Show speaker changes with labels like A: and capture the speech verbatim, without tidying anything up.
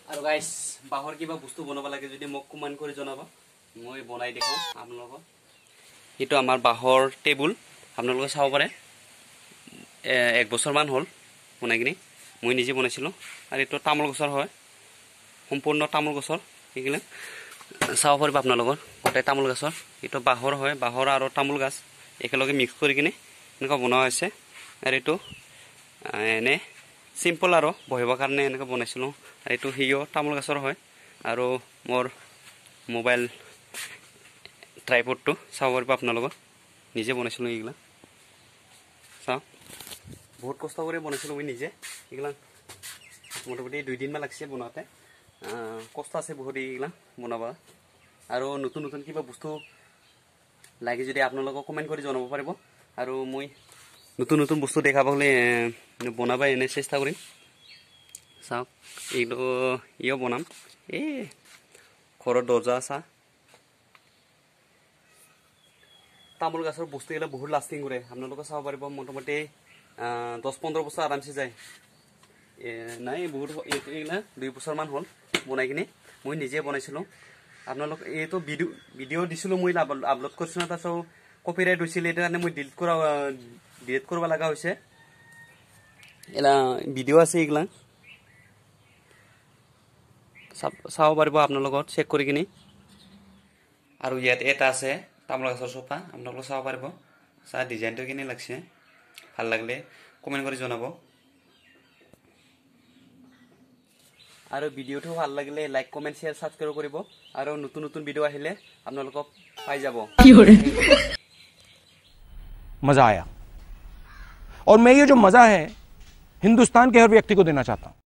A: আৰু গাইস বাহৰ কিবা বস্তু বনাব লাগে যদি মোক কমেন্ট কৰি জনাবা মই বনাই দেখাম আপোনালোকক এটো আমাৰ বাহৰ টেবুল আপোনালোকে চাব পাৰে এক বছৰ মান হ'ল বনাই কিনি মই নিজে বনাইছিলো আৰু এটো তামোল গছৰ হয় সম্পূৰ্ণ তামোল গছৰ এগিলা চাব পাৰিব আপোনালোকৰ গটে তামোল গছৰ এটো বাহৰ হয় বাহৰ আৰু তামোল গছ একেলগে মিক্স কৰি কিনি এনেকা বনোৱা হৈছে আৰু এটো এনে সিম্পল আৰু বহিবৰ কাৰণে এনেকা বনাইছিলো আৰু এটো হিও তামোল গছৰ হয় আৰু মোৰ মোবাইল ট্ৰাইপডটো চাব পাৰিব আপোনালোকৰ নিজে বনাইছিলো এগিলা চাও বহুত কষ্ট কৰি বনাইছিলো মই নিজে এগিলা মোটামুটি দুই দিন মান লাগছে বনাওতে কষ্ট আছে বহুত এগিলা বনাবা আৰু নতুন নতুন কিবা বস্তু লাগি যদি আপোনালোকক কমেন্ট কৰি জনাব পাৰিব আৰু মই নতুন নতুন বস্তু দেখাব হলে বনাবা এনে চেষ্টা কৰিম চাও এইটো ইও বনাম এই ঘৰৰ দরজা আছে তামোল গাছৰ বস্তু এলা বহুত লাস্টিং কৰে আপোনালোকে চাব পাৰিব মোটামুটি দহ পোন্ধৰ বছৰ আৰামছে যায় নাই বহুত এলা দুই বছৰ মান হ'ল বনাই কিনে মই নিজে বনাইছিলো আপোনালোক এইটো ভিডিও ভিডিও দিছিলো মই আপলোড কৰিছিলো তাছত কপিৰাইট হৈছিল এটা কাৰণে মই ডিলিট কৰা ডিলিট কৰিব লাগা হৈছে এলা ভিডিও আছে এগলা চাব পাৰিব আপোনালোকৰ চেক কৰি কিনি আৰু ইয়াত এটা আছে তামোল গছৰ সোপা আপোনালোকে চাব পাৰিব চা ডিজাইনটো কিনে লাগছে ভাল লাগলে কমেন্ট কৰি জনাব আৰু ভিডিওটো ভাল লাগিলে লাইক কমেন্ট শেয়ার সাবস্ক্রাইব কৰিব আৰু নতুন নতুন ভিডিও আহিলে আপোনালোকক পাই যাব
B: मजा आया और मैं ये जो मजा है हिंदुस्तान के हर व्यक्ति को देना चाहता हूं।